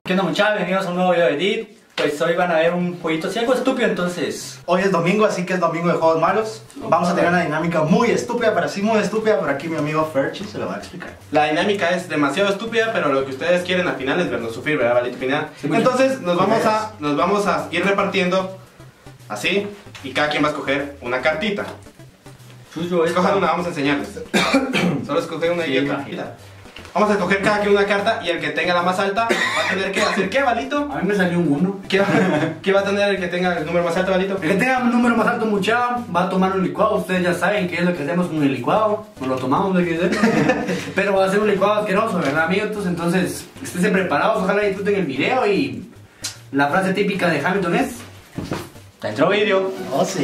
¿Qué onda, muchachos? Bienvenidos a un nuevo video de Edit. Pues hoy van a ver un jueguito así algo estúpido, entonces... Hoy es domingo, así que es domingo de juegos malos. Vamos a tener una dinámica muy estúpida, pero sí muy estúpida. Por aquí mi amigo Ferchi se lo va a explicar. La dinámica es demasiado estúpida, pero lo que ustedes quieren al final es vernos sufrir, ¿verdad, Valito Pineda? Sí, entonces nos vamos a ir repartiendo así, y cada quien va a escoger una cartita. Escojan una, vamos a enseñarles. Solo escoger una y otra. Vamos a escoger cada quien una carta y el que tenga la más alta va a tener que hacer ¿qué, Valito? A mí me salió un 1. ¿Qué va a tener el que tenga el número más alto, Valito? El que tenga un número más alto, muchacho, va a tomar un licuado. Ustedes ya saben qué es lo que hacemos con el licuado. Nos lo tomamos, ¿de qué es? Pero va a ser un licuado asqueroso, ¿verdad, amigos? Entonces, estén preparados, ojalá disfruten el video. Y la frase típica de Hamilton es... ¡Dentro vídeo! Oh, sí.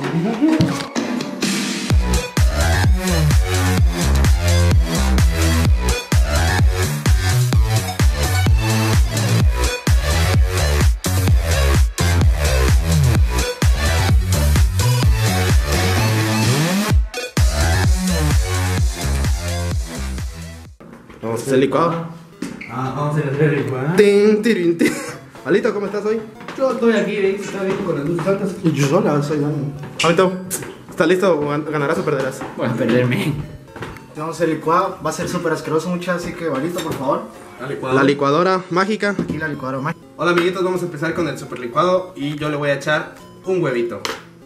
Vamos a hacer licuado. Vamos a hacer el licuado. Tin, tirin, tin. Valito, ¿cómo estás hoy? Yo estoy aquí, ¿veis? Está bien con las luces altas. Y yo sola soy Dani. Valito, ¿estás listo? ¿Ganarás o perderás? Bueno, perderme. Vamos a hacer licuado, va a ser súper asqueroso, muchachos. Así que, Valito, por favor. La licuadora mágica. Aquí la licuadora mágica. Hola amiguitos, vamos a empezar con el super licuado y yo le voy a echar un huevito.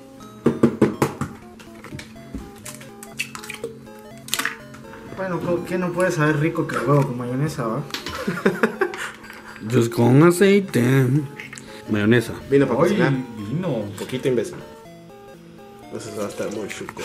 Bueno, ¿qué no puede saber rico que el huevo con mayonesa, va? Just con aceite. Mayonesa. Vino para cocinar. Vino. Un poquito imbécil. Entonces va a estar muy chuco.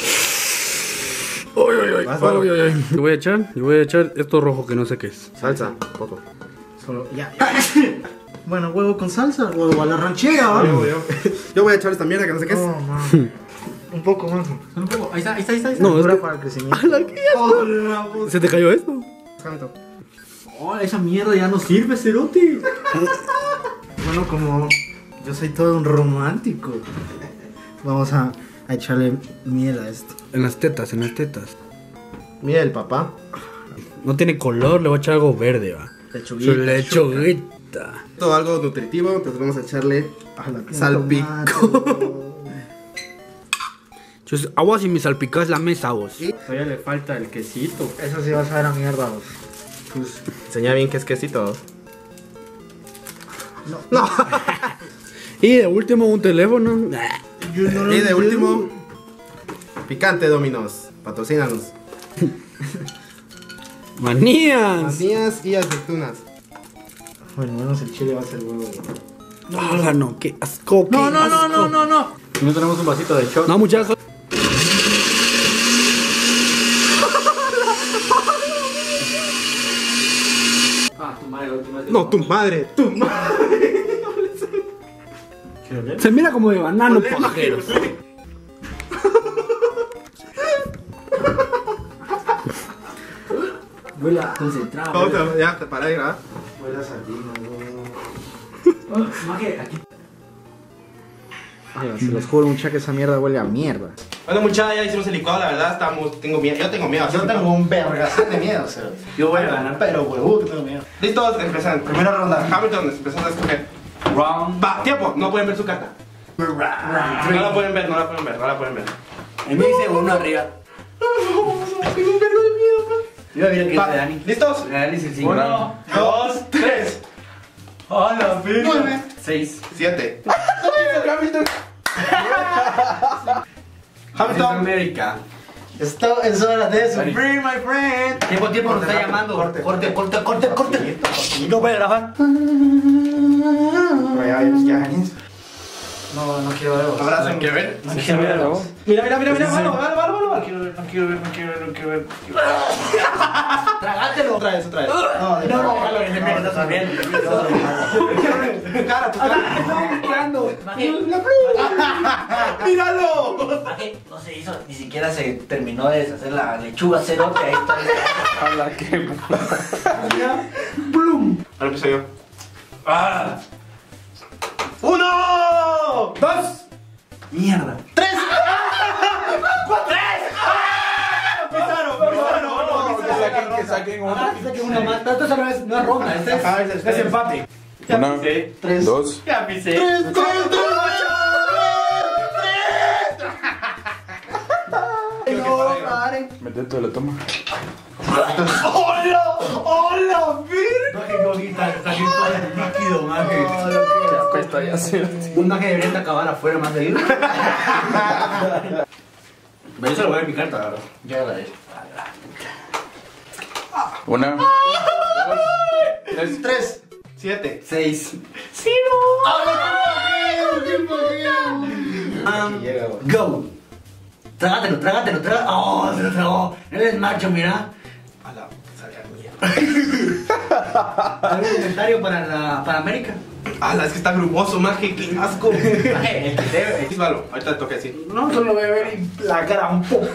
Vas, Valo. Yo voy a echar esto rojo que no sé qué es. Salsa, poco. Solo, ya. Bueno, huevo con salsa, huevo a la ranchera, ¿va? Yo voy a echar esta mierda que no sé qué es. No, man. Un poco más. Un poco. Ahí está. No, es Dura que... para el crecimiento. ¿Se te cayó esto? Hamilton. Oh, esa mierda ya no sirve, cerote. Bueno, como yo soy todo un romántico, vamos a echarle miel a esto. En las tetas. Mira el papá. No tiene color, le voy a echar algo verde, va. Lechuguita. Todo algo nutritivo, entonces vamos a echarle salpico. Agua si me salpicas la mesa, vos. Todavía le falta el quesito. Eso sí va a saber a mierda, vos. Pues, enseña bien que es quesito. No. Y de último un teléfono. Y de último, Picante Dominos, patrocínanos. Manías. Mandías y aceitunas. Bueno, menos el chile va a ser huevo. Hola, no, qué asco. No. Y no tenemos un vasito de shot. No, muchachos. Tu madre, la última vez. No, tu madre. Se mira como de banano, pajeros. Huele a concentrado. Vamos, ya, te paré de grabar. Huele a sardina, Maje, aquí. Se los juro, muchacha, que esa mierda huele a mierda. Bueno, muchachos, ya hicimos el licuado, la verdad, tengo miedo. Yo tengo miedo. Yo tengo un vergazón de miedo, cero. Yo voy a ganar, pero huevo, tengo miedo. Listos, empezando. Primera ronda. Hamilton, empezamos a escoger. Round. Va, tiempo, no pueden ver su carta. No la pueden ver. A mí me dice uno arriba. Tengo un vergo de miedo. Mira, que es Va, de Dani. ¿listos? Dani es el 5. 1, 2, 3. ¡Hola, 9, 6. 7. Hamilton. Hamilton. América. Esto es hora de sufrir, my friend. Tiempo, nos está llamando. Corte. No voy a grabar. No quiero ver. Abrazo. ¿Quieres ver? No quiero ver. Mira, Valo. No quiero ver. Tragátelo. Otra vez. No, que estás sonriendo. Tu cara. ¡Míralo! No se hizo, ni siquiera se terminó de deshacer la lechuga cerote. Ahí está. Habla que. ¡Plum! Ahora empiezo yo. 1, 2, Mierda. 3. 3. Que saquen Saquen una más. Esto no es ronda, este es empate. Una, Tres. dos, Ya pisé. 3, 4, 3, 3. No, paren. metete la toma. ¡Hola! ¡Hola, vir! No, que Gogita, está aquí todo el líquido, man. Cuesta ya hacer. Un maje debería acabar afuera más de ir. Yo se lo voy a mi carta, ¿verdad? Ya la es. Una, dos, tres. 3, 7. 6. Go. Trágatelo, trágatelo, trágatelo. Oh, se lo tragó. Eres macho, mira. A la mierda. ¿Algún comentario para América? Ah, es que está grumoso, maje, qué asco. Maje, el que debe. Díselo, ahorita te toca así. No, solo voy a ver y la cara un poco.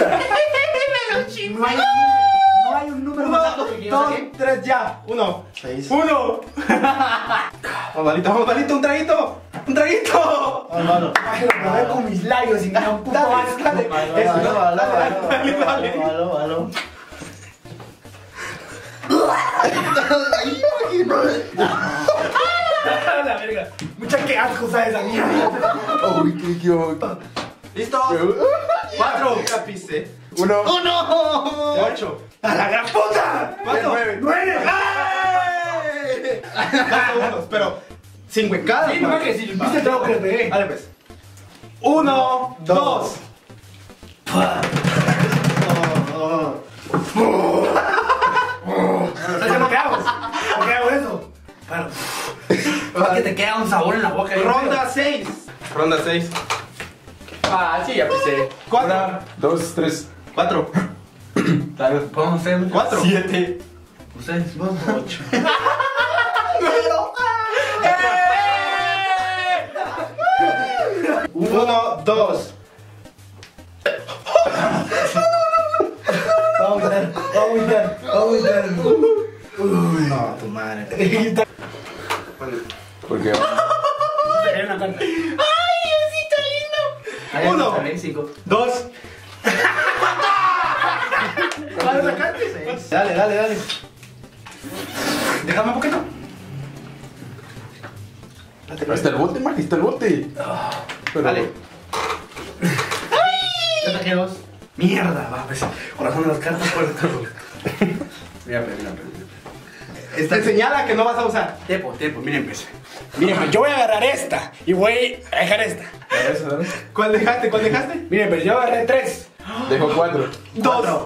No hay un número más alto que yo 2, saqué. 3, ya. 1. 6. 1. Vamos, malito, un traguito. Un traguito. Malo. Maje, lo probé con mis labios y me da un puto asco. Dale, eso, dale. Malo. La verga. Mucha que asco sabe esa mierda. Uy, qué yo. ¿Listo? 4. Ya pisé. Uno, 8. ¡A la gran puta! ¿Cuánto? 9. 2 segundos, pero 5 en cada. Sí, no que si viste el trago que le pegué. Dale, pues. 1, 2. ¿Sabes lo que hago? ¿Por qué hago eso? Claro. Es que te queda un sabor en la boca. Ronda 6. Ronda 6. Ah, sí, ya pisé. 4. dos, tres. 4. Podemos hacer 4. 7. Ustedes, vos. 8. 1, 2. Vamos a gritar. No, tu madre. Porque Hay una carta. ¡Ay, Diosito lindo! 1, 5. 2. ¿Cuál es la carta? 6. Dale. Déjame un poquito. está el bote, man, está el bote. Pero, Dale. Ya saqué 2. Mierda, va, pues. Corazón de las cartas, pues. Mira, Te señala que no vas a usar. Tepo, miren, pues. Miren, pues, yo voy a agarrar esta y voy a dejar esta. ¿Cuál dejaste? Miren, pero yo agarré 3. dejo 4. 2.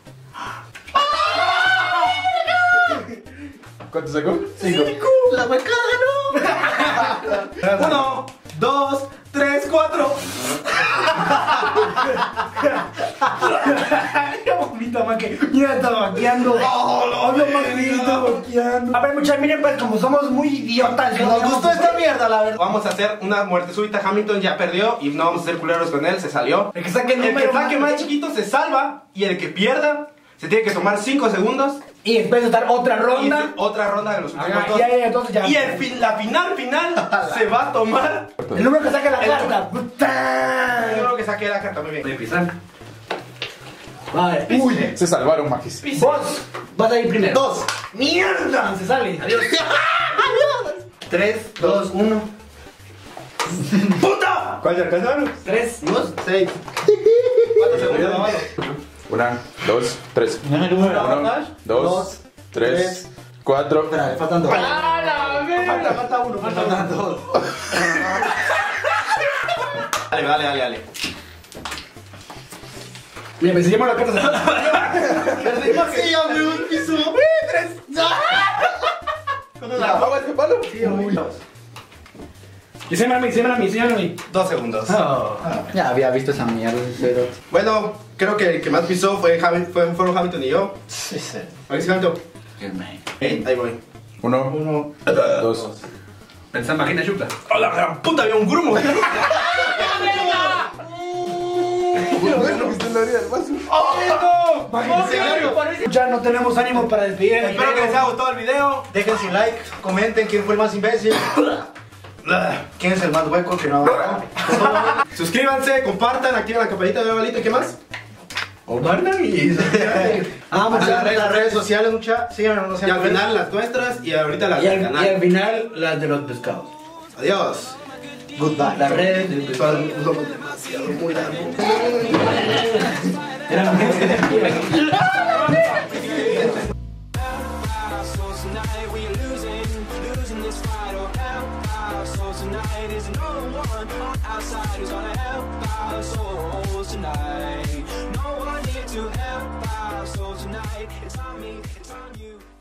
¿Cuánto sacó? 5. La huecada, no. 1, 2, 3, 4. Qué bonita, man, que mira, está vaqueando. Oh, no, está vaqueando. A ver, muchachos, miren, pues, como somos muy idiotas. Nos gustó esta mierda, la verdad. Vamos a hacer una muerte súbita. Hamilton ya perdió y no vamos a ser culeros con él, se salió. El que saque el El que número saque más chiquito se salva y el que pierda se tiene que tomar 5 segundos y después de estar otra y ronda. otra ronda de los últimos dos. Ya, entonces ya. Y la final se va a tomar. El número que saque la El- carta. ¡Puta! Yo creo que saqué la carta muy bien. Voy a empezar. Vale. Uy, Se salvaron, magis. Vos vas a ir primero. 2. ¡Mierda! Se sale. Adiós. 3, 2, 1. ¡Puta! ¿Cuál ya 3, 2. 6. 4 segundos, mamá. 1, 2, 3. 1, 2, 3, 4. Espera, faltan 2. Falta uno. Faltan 2. Dale. Mira, me enseñamos la carta. Perdimos. Sí, hombre, un piso. Y sémbrame a mí. 2 segundos. Ya había visto esa mierda, pero. Bueno, creo que el que más pisó fueron Hamilton y yo. Sí, sí. Maxi Hamilton. Ahí voy. 1, 2. Pensá en máquina chuta. ¡Hola, gran puta! Había un grumo. Ya no tenemos ánimo para despedir el Espero que les haya gustado el video. Dejen su like, comenten quién fue el más imbécil. ¿Quién es el más hueco que no ha Suscríbanse, compartan, activen la campanita de balito y qué más. O mandan y... A las redes sociales, mucha. Síganos, no Y sean al final las nuestras y ahorita las Y del al canal. final, las de los pescados. Adiós. Goodbye. Las redes de pescados. Somos demasiado muy largos. No one here to help our souls tonight. It's on me, it's on you.